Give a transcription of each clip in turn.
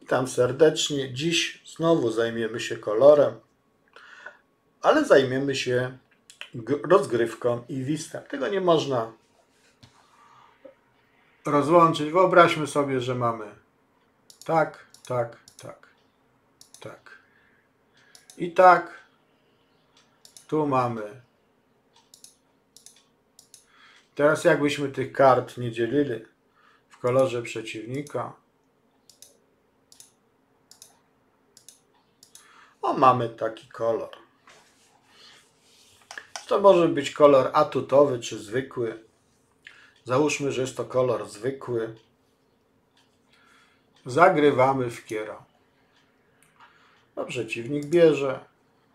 Witam serdecznie. Dziś znowu zajmiemy się kolorem, ale zajmiemy się rozgrywką i gwizdem. Tego nie można rozłączyć. Wyobraźmy sobie, że mamy tak, tak, tak, tak. I tak, tu mamy. Teraz jakbyśmy tych kart nie dzielili w kolorze przeciwnika, mamy taki kolor. To może być kolor atutowy czy zwykły. Załóżmy, że jest to kolor zwykły. Zagrywamy w kiera. No, przeciwnik bierze.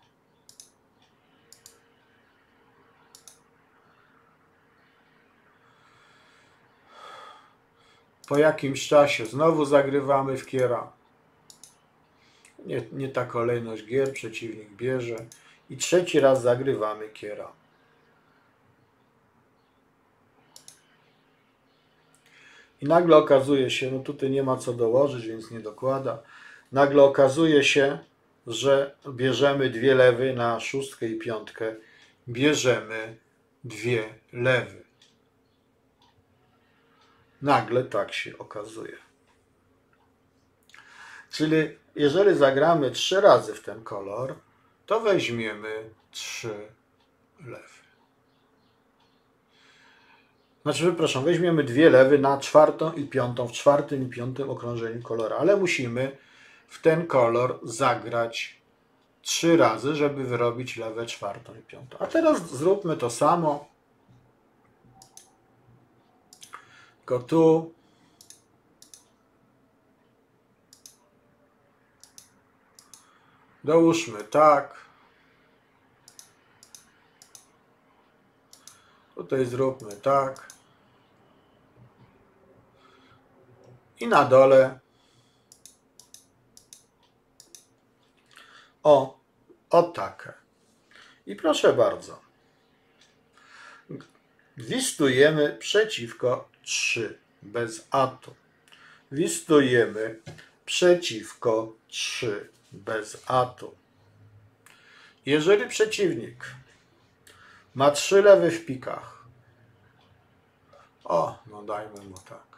Po jakimś czasie znowu zagrywamy w kiera. Nie ta kolejność gier, przeciwnik bierze. I trzeci raz zagrywamy kiera. I nagle okazuje się, no tutaj nie ma co dołożyć, więc nie dokłada. Nagle okazuje się, że bierzemy dwie lewy na szóstkę i piątkę. Bierzemy dwie lewy. Nagle tak się okazuje. Czyli jeżeli zagramy 3 razy w ten kolor, to weźmiemy 3 lewy. Znaczy, przepraszam, weźmiemy dwie lewy na czwartą i piątą w czwartym i piątym okrążeniu kolora, ale musimy w ten kolor zagrać 3 razy, żeby wyrobić lewę, czwartą i piątą. A teraz zróbmy to samo. Tylko tu dołóżmy tak. Tutaj zróbmy tak. I na dole o takie. I proszę bardzo. Gwistujemy przeciwko 3 bez atu. Gwistujemy przeciwko 3 bez atu. Jeżeli przeciwnik ma 3 lewy w pikach, no dajmy mu tak.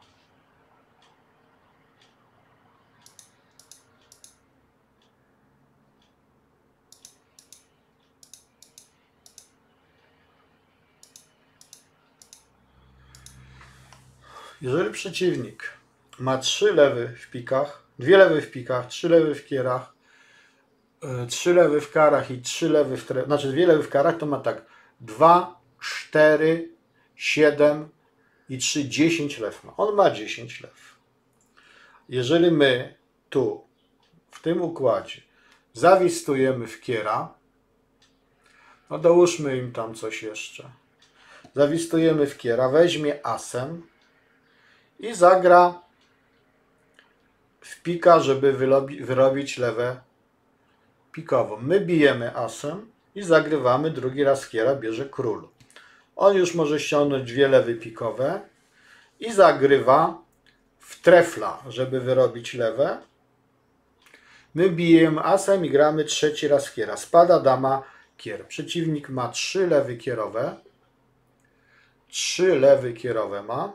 Jeżeli przeciwnik ma 3 lewy w pikach, 2 lewy w pikach, 3 lewy w kierach, 3 lewy w karach i 3 lewy w znaczy 2 lewy w karach, to ma tak 2, 4, 7 i 3, 10 lew ma. On ma 10 lew. Jeżeli my tu, w tym układzie, zawistujemy w kiera, no dołóżmy im tam coś jeszcze. Zawistujemy w kiera, weźmie asem i zagra w pika, żeby wyrobić lewę pikową. My bijemy asem i zagrywamy drugi raz kiera, bierze król. On już może ściągnąć 2 lewy pikowe i zagrywa w trefla, żeby wyrobić lewę. My bijemy asem i gramy trzeci raz kiera. Spada dama, kier. Przeciwnik ma 3 lewy kierowe. 3 lewy kierowe ma.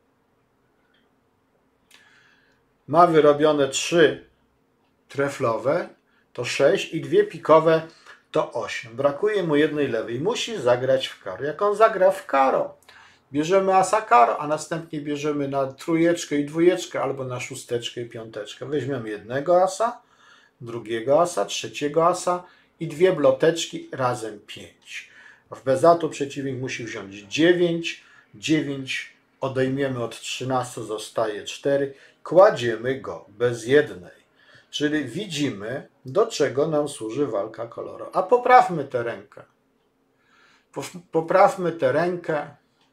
Ma wyrobione 3 treflowe, to 6 i 2 pikowe to 8. Brakuje mu jednej lewej. Musi zagrać w karo. Jak on zagra w karo, bierzemy asa karo, a następnie bierzemy na trójeczkę i dwójeczkę albo na szósteczkę i piąteczkę. Weźmiemy jednego asa, drugiego asa, trzeciego asa i 2 bloteczki, razem 5. W bezatu przeciwnik musi wziąć 9. 9 odejmiemy od 13, zostaje 4. Kładziemy go bez jednej. Czyli widzimy, do czego nam służy walka kolorowa. A poprawmy tę rękę. Poprawmy tę rękę.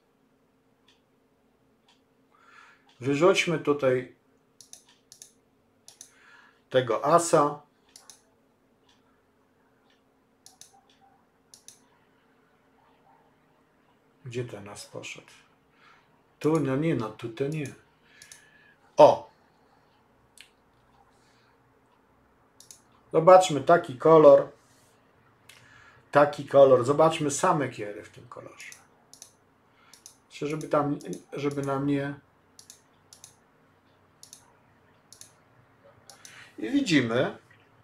Wyrzućmy tutaj tego asa. Gdzie ten as poszedł? Tu, no nie, no tu to nie. Zobaczmy taki kolor. Taki kolor. Zobaczmy same kiery w tym kolorze. Żeby nam nie... I widzimy,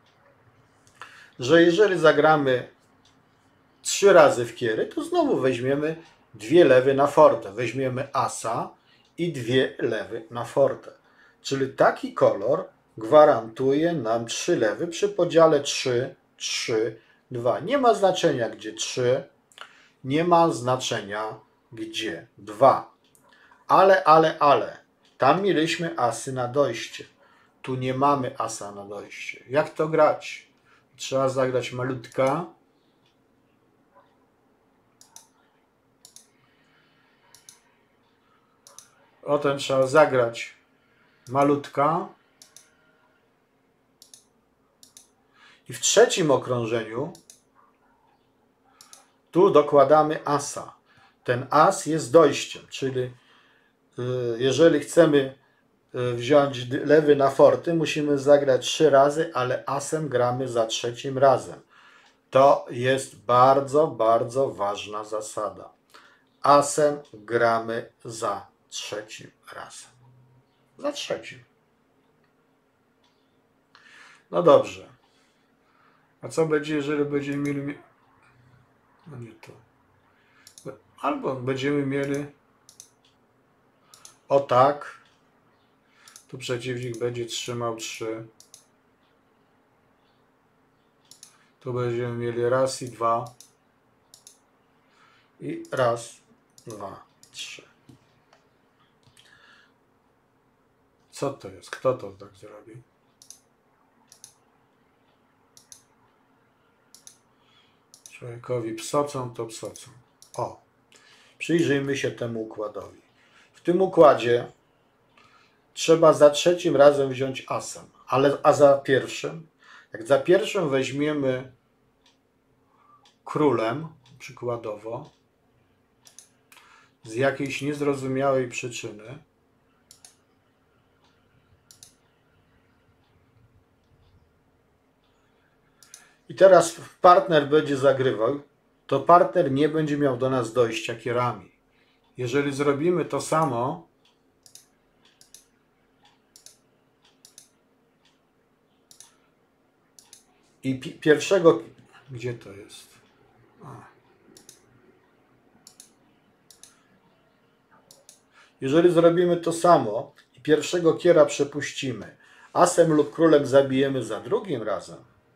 że jeżeli zagramy 3 razy w kiery, to znowu weźmiemy 2 lewy na forte. Weźmiemy asa i 2 lewy na forte. Czyli taki kolor gwarantuje nam 3 lewy przy podziale 3, 3, 2. Nie ma znaczenia gdzie 3, nie ma znaczenia gdzie 2. Ale, tam mieliśmy asy na dojście. Tu nie mamy asa na dojście. Jak to grać? Trzeba zagrać malutka. O ten trzeba zagrać malutka. I w trzecim okrążeniu tu dokładamy asa. Ten as jest dojściem, czyli jeżeli chcemy wziąć lewy na forty, musimy zagrać 3 razy, ale asem gramy za 3. razem. To jest bardzo, bardzo ważna zasada. Asem gramy za 3. razem. Za 3. No dobrze. A co będzie, jeżeli będziemy mieli... No nie to. Albo będziemy mieli o tak. Tu przeciwnik będzie trzymał 3. Tu będziemy mieli raz i 2. I raz, 2, 3. Co to jest? Kto to tak zrobi? Człowiekowi psocą to psocą. O, przyjrzyjmy się temu układowi. W tym układzie trzeba za 3. razem wziąć asem, a za pierwszym? Jak za pierwszym weźmiemy królem, przykładowo, z jakiejś niezrozumiałej przyczyny, i teraz partner będzie zagrywał, to partner nie będzie miał do nas dojścia kierami. Jeżeli zrobimy to samo, i pierwszego... Gdzie to jest? Jeżeli zrobimy to samo i pierwszego kiera przepuścimy, asem lub królem zabijemy za 2. razem,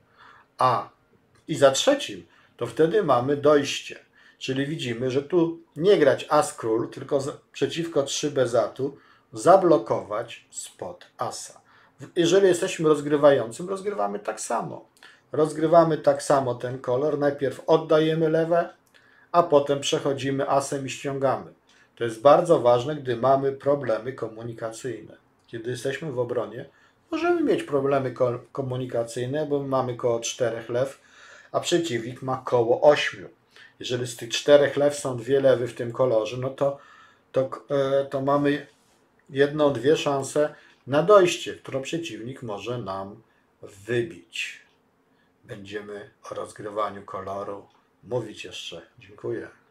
i za 3, to wtedy mamy dojście. Czyli widzimy, że tu nie grać as król, tylko przeciwko 3 bez atu zablokować spod asa. Jeżeli jesteśmy rozgrywającym, rozgrywamy tak samo. Rozgrywamy tak samo ten kolor. Najpierw oddajemy lewe, a potem przechodzimy asem i ściągamy. To jest bardzo ważne, gdy mamy problemy komunikacyjne. Kiedy jesteśmy w obronie, możemy mieć problemy komunikacyjne, bo mamy koło 4 lew, a przeciwnik ma koło 8. Jeżeli z tych 4 lew są 2 lewy w tym kolorze, no to mamy 1, 2 szanse na dojście, które przeciwnik może nam wybić. Będziemy o rozgrywaniu koloru mówić jeszcze. Dziękuję.